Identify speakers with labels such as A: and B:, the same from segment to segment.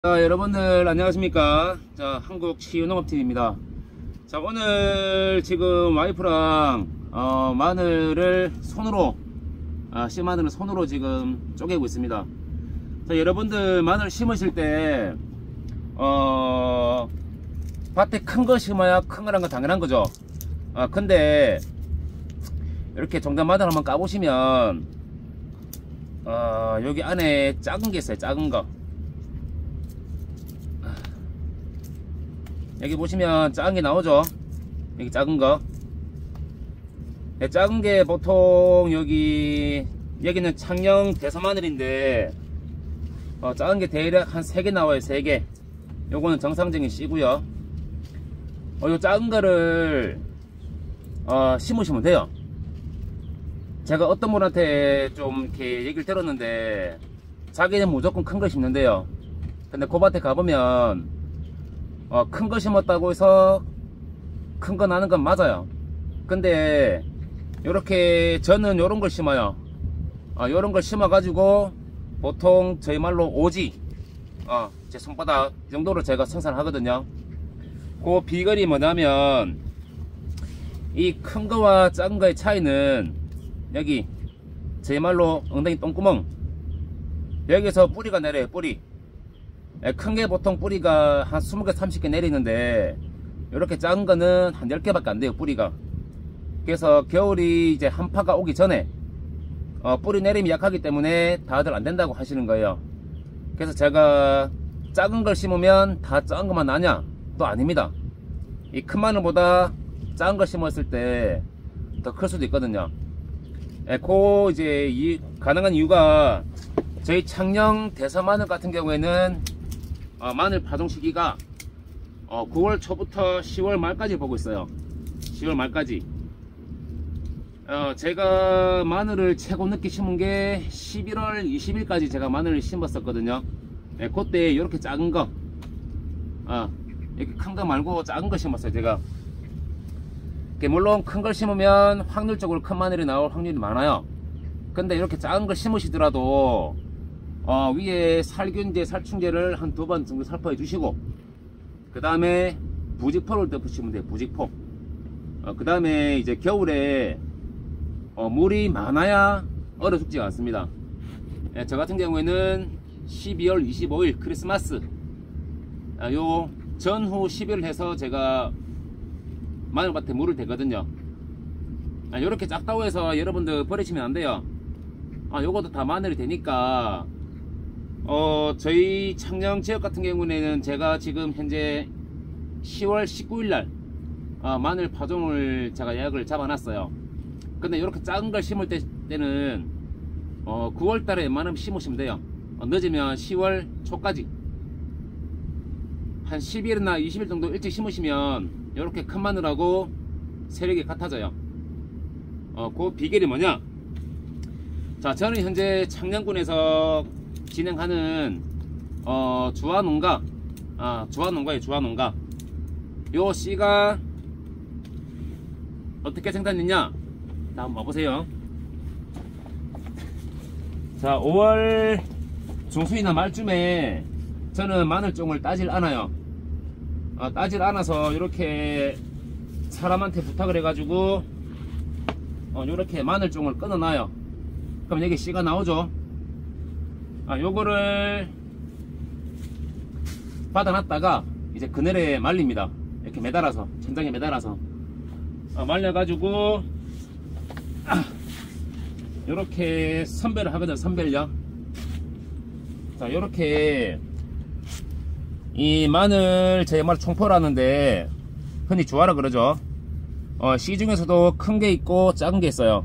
A: 자, 여러분들 안녕하십니까. 자, 한국치유농업팀입니다. 자, 오늘 지금 와이프랑 마늘을 손으로 씨마늘을 손으로 지금 쪼개고 있습니다. 자, 여러분들 마늘 심으실 때 밭에 큰 거 심어야 큰 거란 건 당연한 거죠. 근데 이렇게 종단 마늘 한번 까보시면 여기 안에 작은 게 있어요. 작은 거. 여기 보시면 작은 게 나오죠. 여기 작은 거. 작은 게 보통 여기는 창녕 대서마늘인데 작은 게 대략 한 3개 나와요. 3개. 요거는 정상적인 씨고요. 요 작은 거를 심으시면 돼요. 제가 어떤 분한테 좀 이렇게 얘기를 들었는데 자기는 무조건 큰 거 심는데요. 근데 그 밭에 가보면 큰 거 심었다고 해서 큰 거 나는 건 맞아요. 근데 요렇게 저는 요런 걸 심어요. 요런 걸 심어 가지고 보통 저희 말로 오지 제 손바닥 이 정도로 제가 생산하거든요. 그 비결이 뭐냐면 이 큰 거와 작은 거의 차이는 여기 제 말로 엉덩이 똥구멍, 여기서 뿌리가 내려요. 뿌리. 큰 게 보통 뿌리가 한 20개 30개 내리는데 이렇게 작은 거는 한 10개밖에 안 돼요. 뿌리가. 그래서 겨울이 이제 한파가 오기 전에 뿌리 내림이 약하기 때문에 다들 안 된다고 하시는 거예요. 그래서 제가 작은 걸 심으면 다 작은 것만 나냐? 또 아닙니다. 이 큰 마늘보다 작은 걸 심었을 때 더 클 수도 있거든요. 이제 가능한 이유가 저희 창녕 대서마늘 같은 경우에는 마늘 파종 시기가 9월 초부터 10월 말까지 보고 있어요. 10월 말까지. 제가 마늘을 최고 늦게 심은 게 11월 20일까지 제가 마늘을 심었었거든요. 그때 이렇게 작은 거, 이렇게 큰 거 말고 작은 거 심었어요. 제가. 물론 큰 걸 심으면 확률적으로 큰 마늘이 나올 확률이 많아요. 근데 이렇게 작은 걸 심으시더라도 위에 살균제, 살충제를 한 2번 정도 살포해 주시고, 그 다음에 부직포를 덮으시면 돼요. 부직포. 그 다음에 이제 겨울에 물이 많아야 얼어 죽지가 않습니다. 저 같은 경우에는 12월 25일 크리스마스 요 전후 10일 해서 제가 마늘밭에 물을 대거든요. 요렇게 작다고 해서 여러분들 버리시면 안 돼요. 요것도 다 마늘이 되니까 저희 창녕 지역 같은 경우에는 제가 지금 현재 10월 19일날 마늘 파종을 제가 예약을 잡아놨어요. 근데 이렇게 작은 걸 심을 때는 9월달에 웬만하면 심으시면 돼요. 늦으면 10월 초까지 한 10일이나 20일 정도 일찍 심으시면 이렇게 큰 마늘하고 세력이 같아져요. 그 비결이 뭐냐? 자, 저는 현재 창녕군에서 진행하는 주화농가, 주화농가예요. 주화농가. 요 씨가 어떻게 생산됐냐? 자, 한번 봐보세요. 자, 5월 중순이나 말쯤에 저는 마늘종을 따질 않아요. 따질 않아서 이렇게 사람한테 부탁을 해가지고 이렇게 마늘종을 끊어놔요. 그럼 여기 씨가 나오죠. 요거를 받아놨다가 이제 그늘에 말립니다. 이렇게 매달아서, 천장에 매달아서 말려가지고 요렇게 선별을 하거든요. 선별요. 자, 요렇게 이 마늘 제 말 총포라는데 흔히 주화라 그러죠. 씨 중에서도 큰 게 있고 작은 게 있어요.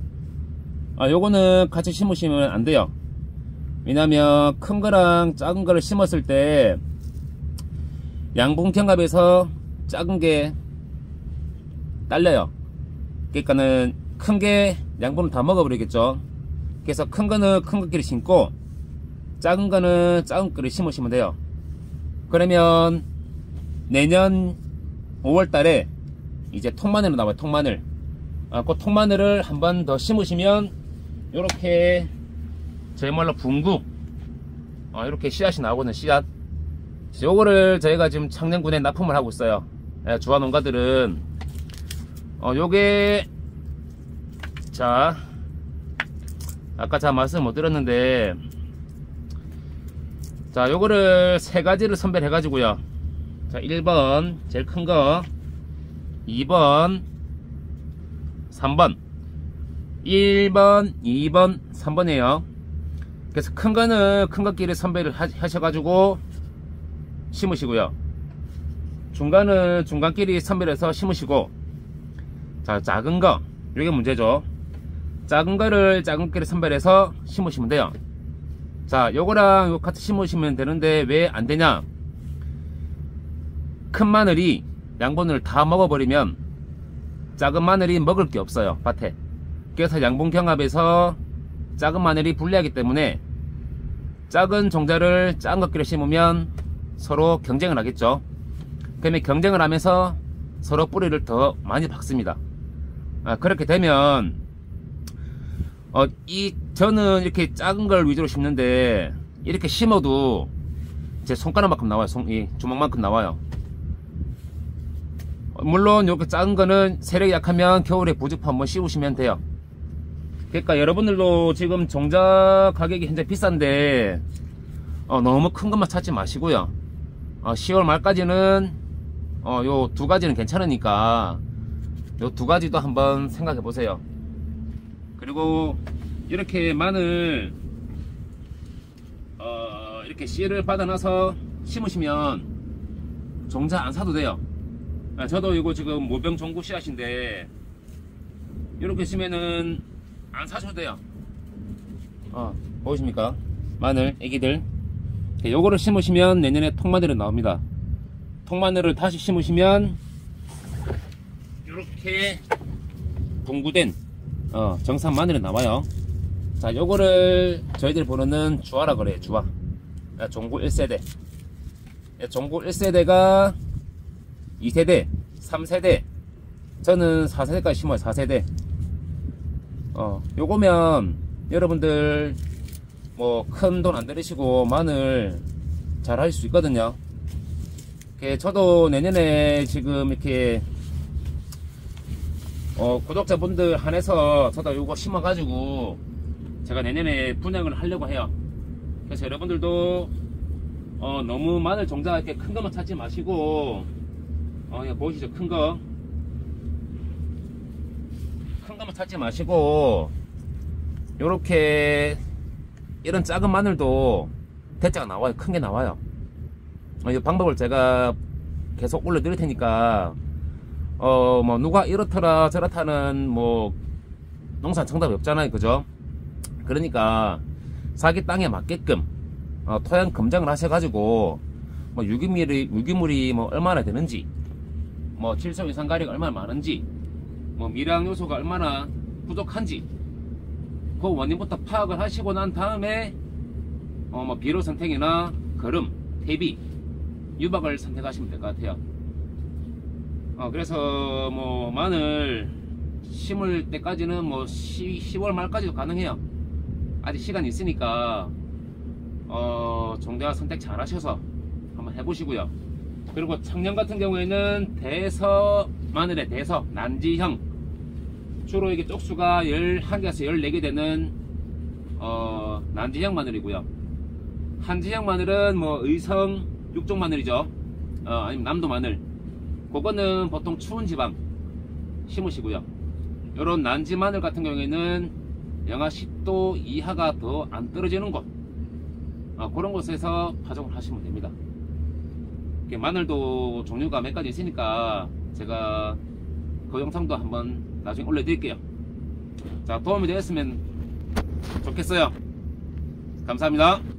A: 요거는 같이 심으시면 안 돼요. 왜냐면 큰 거랑 작은 거를 심었을 때 양분 경합에서 작은 게 딸려요. 그러니까는 큰 게 양분을 다 먹어버리겠죠. 그래서 큰 거는 큰 것끼리 심고 작은 거는 작은 거를 심으시면 돼요. 그러면 내년 5월 달에 이제 통마늘로 나와요. 통마늘. 그 통마늘을 한 번 더 심으시면 요렇게 저희 말로 붕구 이렇게 씨앗이 나오거든요. 씨앗. 요거를 저희가 지금 창녕군에 납품을 하고 있어요. 예, 주화 농가들은 요게 자 아까 제가 말씀 못 드렸는데, 자 요거를 세 가지를 선별해 가지고요. 자 1번 제일 큰 거, 2번 3번, 1번 2번 3번이에요 그래서 큰 거는 큰 것끼리 선별을 하셔가지고 심으시고요, 중간은 중간끼리 선별해서 심으시고, 자 작은 거, 이게 문제죠. 작은 거를 작은 끼리 선별해서 심으시면 돼요. 자 요거랑 요 같이 심으시면 되는데 왜 안 되냐, 큰 마늘이 양분을 다 먹어버리면 작은 마늘이 먹을 게 없어요, 밭에. 그래서 양분 경합에서 작은 마늘이 불리하기 때문에 작은 종자를 작은 것끼리 심으면 서로 경쟁을 하겠죠. 그러면 경쟁을 하면서 서로 뿌리를 더 많이 박습니다. 그렇게 되면 저는 이렇게 작은 걸 위주로 심는데, 이렇게 심어도 제 손가락만큼 나와요. 주먹만큼 나와요. 물론 이렇게 작은 거는 세력이 약하면 겨울에 부직포 한번 씌우시면 돼요. 그러니까 여러분들도 지금 종자 가격이 현재 비싼데 너무 큰 것만 찾지 마시고요. 10월 말까지는 요 두 가지는 괜찮으니까 요 두 가지도 한번 생각해 보세요. 그리고 이렇게 마늘 이렇게 씨를 받아놔서 심으시면 종자 안 사도 돼요. 저도 이거 지금 모병 종구 씨앗인데 이렇게 심으면은 안 사셔도 돼요. 보이십니까? 마늘 애기들. 요거를 심으시면 내년에 통마늘이 나옵니다. 통마늘을 다시 심으시면 이렇게 분구된 정상 마늘이 나와요. 자 요거를 저희들 보는 주화라 그래요. 주화. 종구 1세대. 종구 1세대가 2세대 3세대, 저는 4세대까지 심어요. 4세대. 요거면 여러분들 뭐 큰 돈 안 들이시고 마늘 잘 할 수 있거든요. 저도 내년에 지금 이렇게 구독자분들 한해서 저도 요거 심어 가지고 제가 내년에 분양을 하려고 해요. 그래서 여러분들도 너무 마늘 종자 이렇게 큰 것만 찾지 마시고, 보이시죠? 큰 것만 찾지 마시고, 요렇게 이런 작은 마늘도 대짜가 나와요. 큰 게 나와요. 이 방법을 제가 계속 올려드릴 테니까 뭐 누가 이렇더라 저렇다는 뭐 농사 정답이 없잖아요, 그죠? 그러니까 자기 땅에 맞게끔 토양 검정을 하셔가지고 뭐 유기물이 뭐 얼마나 되는지, 뭐 질소 이산가리가 얼마나 많은지, 뭐 미량 요소가 얼마나 부족한지 그 원인부터 파악을 하시고 난 다음에 뭐 비료 선택이나 거름, 퇴비, 유박을 선택하시면 될 것 같아요. 그래서 뭐 마늘 심을 때까지는 뭐 10월 말까지도 가능해요. 아직 시간이 있으니까 종자 선택 잘 하셔서 한번 해보시고요. 그리고 창녕 같은 경우에는 대서 마늘의 대서, 난지형, 주로 이게 쪽수가 11개에서 14개 되는 난지형 마늘이고요. 한지형 마늘은 뭐 의성 육종 마늘이죠. 아니면 남도 마늘, 그거는 보통 추운 지방 심으시고요. 요런 난지 마늘 같은 경우에는 영하 10도 이하가 더 안 떨어지는 곳, 그런 곳에서 파종을 하시면 됩니다. 마늘도 종류가 몇 가지 있으니까 제가 그 영상도 한번 나중에 올려드릴게요. 자, 도움이 되었으면 좋겠어요. 감사합니다.